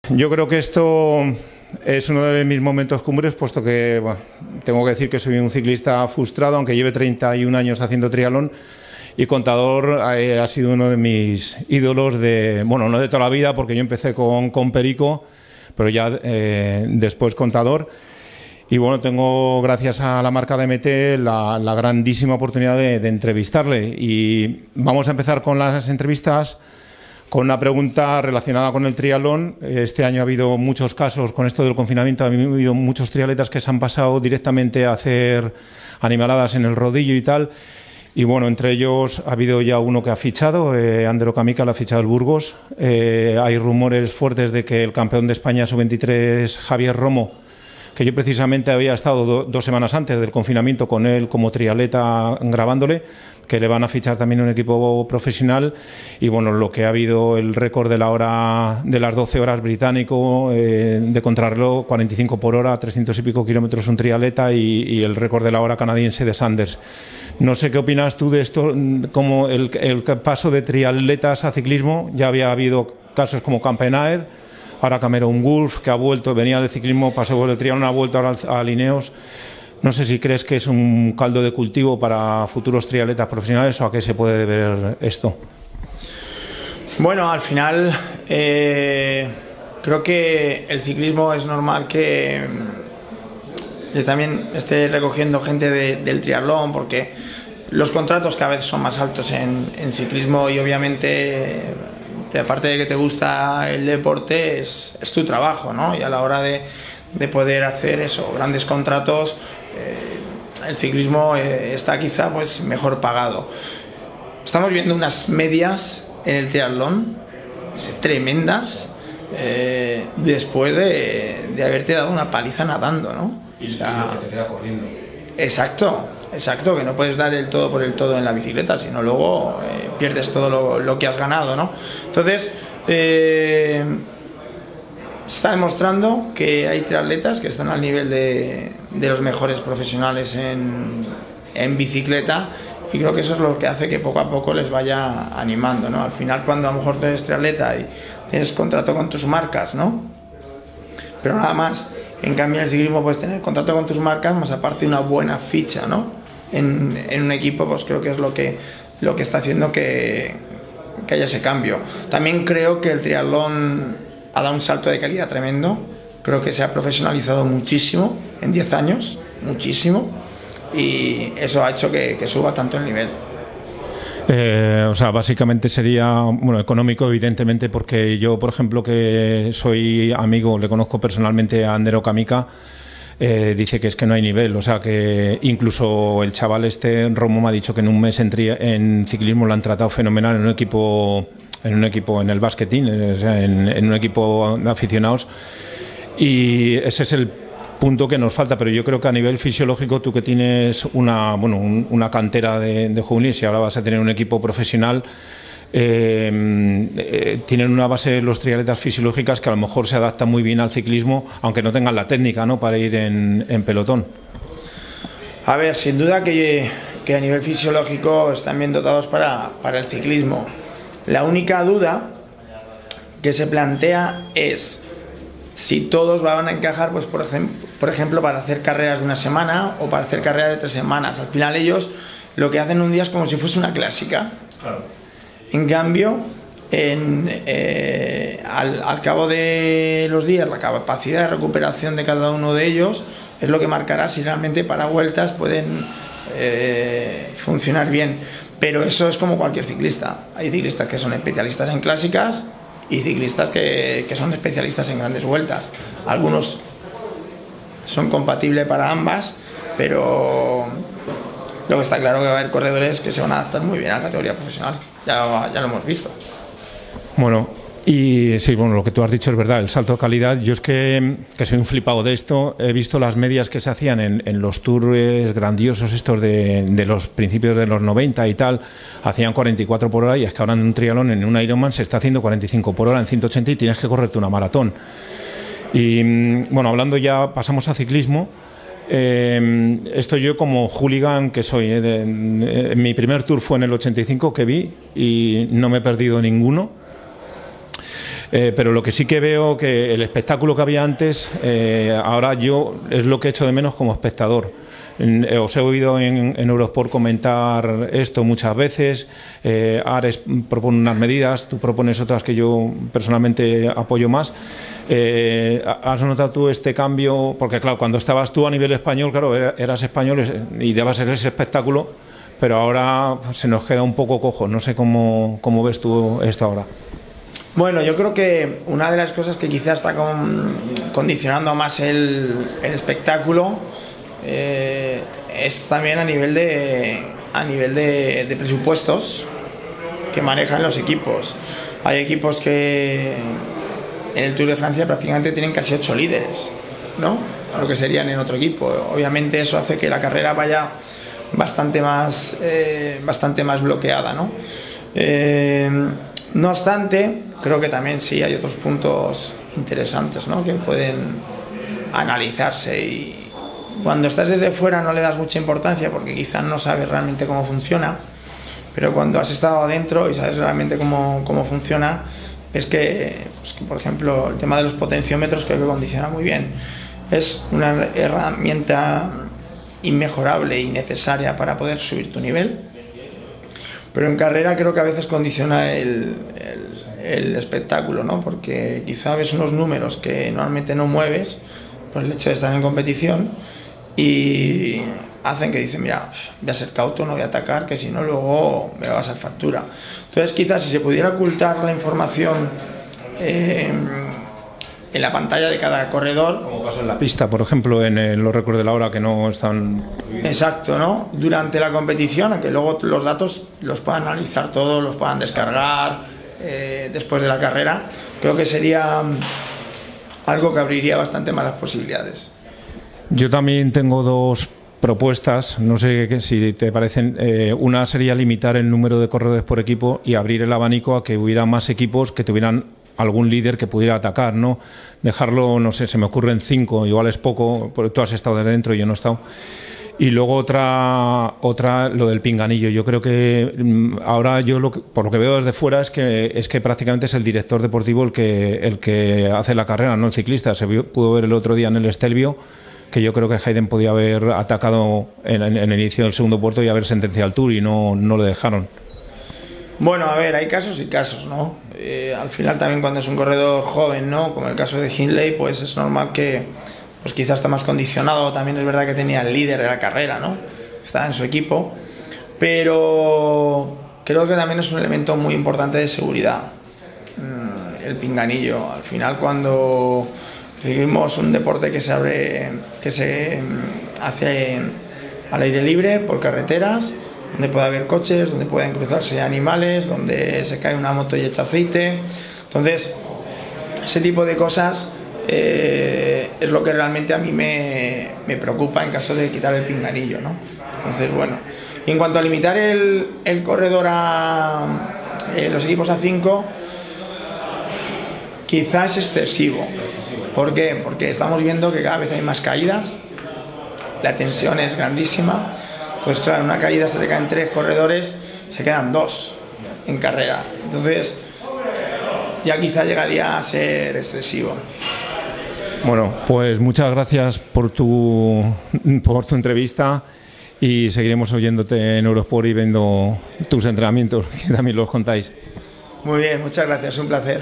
Yo creo que esto es uno de mis momentos cumbres, puesto que bueno, tengo que decir que soy un ciclista frustrado, aunque lleve 31 años haciendo triatlón, y Contador ha sido uno de mis ídolos bueno, no de toda la vida, porque yo empecé con Perico, pero ya después Contador. Y bueno, tengo, gracias a la marca DMT, la grandísima oportunidad de entrevistarle. Y vamos a empezar con las entrevistas con una pregunta relacionada con el triatlón. Este año ha habido muchos casos con esto del confinamiento. Ha habido muchos triatletas que se han pasado directamente a hacer animaladas en el rodillo y tal. Y bueno, entre ellos ha habido ya uno que ha fichado, Ander Okamica, lo ha fichado el Burgos. Hay rumores fuertes de que el campeón de España sub-23, Javier Romo, que yo precisamente había estado 2 semanas antes del confinamiento con él como triatleta grabándole, que le van a fichar también un equipo profesional. Y bueno, lo que ha habido, el récord de la hora de las 12 horas británico de contrarreloj, 45 por hora, 300 y pico kilómetros un triatleta, y el récord de la hora canadiense de Sanders. No sé qué opinas tú de esto, como el paso de triatletas a ciclismo. Ya había habido casos como Campenaer, ahora Cameron Wolf, que ha vuelto, venía del ciclismo, pasó por el triatlón, ha vuelto ahora a Lineos. No sé si crees que es un caldo de cultivo para futuros triatletas profesionales, o a qué se puede deber esto. Bueno, al final creo que el ciclismo es normal que yo también esté recogiendo gente del triatlón, porque los contratos cada vez son más altos en ciclismo, y obviamente, aparte de que te gusta el deporte, es tu trabajo, ¿no? Y a la hora de poder hacer eso, grandes contratos, el ciclismo está quizá pues mejor pagado. Estamos viendo unas medias en el triatlón tremendas después de haberte dado una paliza nadando, ¿no? Y, o sea, lo que te queda corriendo. Exacto, que no puedes dar el todo por el todo en la bicicleta, sino luego pierdes todo lo que has ganado, ¿no? Entonces, se está demostrando que hay triatletas que están al nivel de los mejores profesionales en bicicleta, y creo que eso es lo que hace que poco a poco les vaya animando, ¿no? Al final, cuando a lo mejor tú eres triatleta y tienes contrato con tus marcas, ¿no? Pero nada más. En cambio, en el ciclismo puedes tener contrato con tus marcas, más aparte una buena ficha, ¿no? En un equipo, pues creo que es lo que está haciendo que haya ese cambio. También creo que el triatlón ha dado un salto de calidad tremendo. Creo que se ha profesionalizado muchísimo en 10 años, muchísimo, y eso ha hecho que suba tanto el nivel. O sea, básicamente sería, bueno, económico, evidentemente, porque yo, por ejemplo, que soy amigo, le conozco personalmente a Ander Okamica, dice que es que no hay nivel. O sea, que incluso el chaval Romo, me ha dicho que en un mes en ciclismo lo han tratado fenomenal en un equipo en el basquetín, o sea, en un equipo de aficionados, y ese es el punto que nos falta. Pero yo creo que a nivel fisiológico, tú que tienes una cantera de juveniles, y ahora vas a tener un equipo profesional, tienen una base los triatletas fisiológicas que a lo mejor se adaptan muy bien al ciclismo, aunque no tengan la técnica, ¿no?, para ir en pelotón. A ver, sin duda que a nivel fisiológico están bien dotados para el ciclismo. La única duda que se plantea es si todos van a encajar, pues por ejemplo, para hacer carreras de una semana o para hacer carreras de 3 semanas. Al final ellos lo que hacen un día es como si fuese una clásica. Claro. En cambio, al cabo de los días, la capacidad de recuperación de cada uno de ellos es lo que marcará si realmente para vueltas pueden funcionar bien. Pero eso es como cualquier ciclista. Hay ciclistas que son especialistas en clásicas y ciclistas que son especialistas en grandes vueltas. Algunos son compatibles para ambas, pero lo que está claro que va a haber corredores que se van a adaptar muy bien a la categoría profesional. Ya lo hemos visto. Bueno, y sí, bueno, lo que tú has dicho es verdad, el salto de calidad. Yo es que soy un flipado de esto. He visto las medias que se hacían en los tours grandiosos estos de los principios de los 90 y tal. Hacían 44 por hora, y es que ahora en un triatlón, en un Ironman, se está haciendo 45 por hora en 180 y tienes que correrte una maratón. Y bueno, hablando ya, pasamos a ciclismo. Esto yo como hooligan que soy, mi primer tour fue en el 85 que vi, y no me he perdido ninguno. Pero lo que sí que veo que el espectáculo que había antes, ahora yo es lo que echo de menos como espectador. Os he oído en Eurosport comentar esto muchas veces. Ares propone unas medidas, tú propones otras que yo personalmente apoyo más. ¿Has notado tú este cambio? Porque claro, cuando estabas tú a nivel español, claro, eras español y dabas ese espectáculo, pero ahora se nos queda un poco cojo. No sé cómo ves tú esto ahora. Bueno, yo creo que una de las cosas que quizás está condicionando más el espectáculo es también a nivel de presupuestos que manejan los equipos. Hay equipos que en el Tour de Francia prácticamente tienen casi 8 líderes, ¿no? Lo que serían en otro equipo. Obviamente eso hace que la carrera vaya bastante más bloqueada, ¿no? No obstante, creo que también sí hay otros puntos interesantes, ¿no?, que pueden analizarse, y cuando estás desde fuera no le das mucha importancia porque quizás no sabes realmente cómo funciona, pero cuando has estado adentro y sabes realmente cómo funciona, es que, pues, que por ejemplo el tema de los potenciómetros creo que condiciona muy bien. Es una herramienta inmejorable y necesaria para poder subir tu nivel, pero en carrera creo que a veces condiciona el espectáculo, ¿no? Porque quizá ves unos números que normalmente no mueves por el hecho de estar en competición y hacen que dicen, mira, voy a ser cauto, no voy a atacar, que si no luego me va a pasar factura. Entonces quizás si se pudiera ocultar la información en la pantalla de cada corredor, como pasa en la pista, por ejemplo, en los récords de la hora que no están... Exacto, ¿no? Durante la competición, aunque luego los datos los puedan analizar todos, los puedan descargar después de la carrera, creo que sería algo que abriría bastante más las posibilidades. Yo también tengo dos propuestas, no sé si te parecen. Una sería limitar el número de corredores por equipo y abrir el abanico a que hubiera más equipos que tuvieran algún líder que pudiera atacar, ¿no? Dejarlo, no sé, se me ocurren 5, igual es poco, porque tú has estado de dentro y yo no he estado. Y luego otra, lo del pinganillo. Yo creo que ahora por lo que veo desde fuera es que prácticamente es el director deportivo el que hace la carrera, no el ciclista. Pudo ver el otro día en el Stelvio que yo creo que Hayden podía haber atacado en el inicio del segundo puerto y haber sentenciado el Tour y no le dejaron. Bueno, a ver, hay casos y casos, ¿no? Al final también cuando es un corredor joven, ¿no?, como el caso de Hindley, pues es normal que pues quizás está más condicionado. También es verdad que tenía el líder de la carrera, ¿no?, estaba en su equipo, pero creo que también es un elemento muy importante de seguridad, el pinganillo. Al final, cuando seguimos un deporte que se hace al aire libre, por carreteras, donde puede haber coches, donde pueden cruzarse animales, donde se cae una moto y echa aceite. Entonces, ese tipo de cosas es lo que realmente a mí me preocupa en caso de quitar el pinganillo, ¿no? Entonces, bueno, y en cuanto a limitar el corredor a los equipos a 5, quizás es excesivo. ¿Por qué? Porque estamos viendo que cada vez hay más caídas, la tensión es grandísima. Pues claro, en una caída se te caen 3 corredores, se quedan 2 en carrera. Entonces, ya quizá llegaría a ser excesivo. Bueno, pues muchas gracias por tu entrevista y seguiremos oyéndote en Eurosport y viendo tus entrenamientos, que también los contáis. Muy bien, muchas gracias, un placer.